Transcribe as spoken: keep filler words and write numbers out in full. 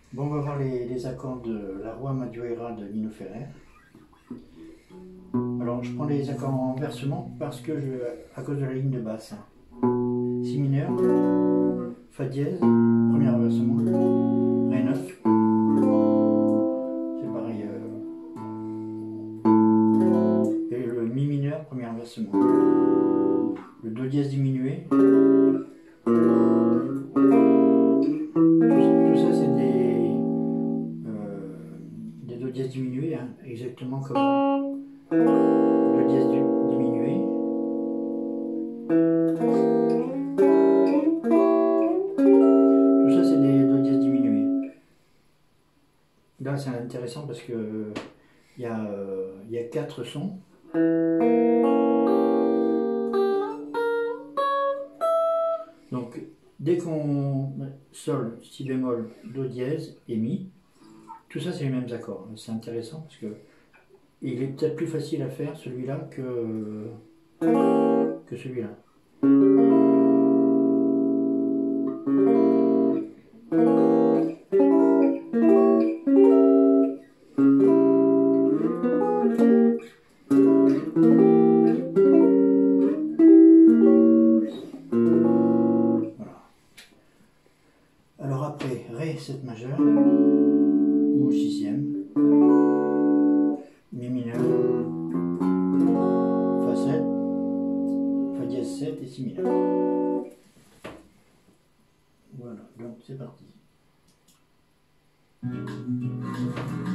Bon, on va voir les, les accords de la Roi Madureira de Nino Ferrer. Alors, je prends les accords en versement parce que je, à cause de la ligne de basse. Si mineur, Fa dièse, premier renversement, Ré neuf, c'est pareil. Euh, et le Mi mineur, premier renversement. Le Do dièse diminué. Tout ça, c'est des, euh, des Do dièse diminués, hein, exactement comme Do dièse diminué. Tout ça, c'est des Do dièse diminués. Là, c'est intéressant parce que il y a, euh, il y a quatre sons. Donc, dès qu'on Sol, Si bémol, Do dièse et Mi, tout ça c'est les mêmes accords. C'est intéressant parce que il est peut-être plus facile à faire celui-là que, que celui-là. Alors après, Ré sept majeur, ou sixième, Mi mineur, Fa sept, Fa dièse sept et Si mineur. Voilà, donc c'est parti.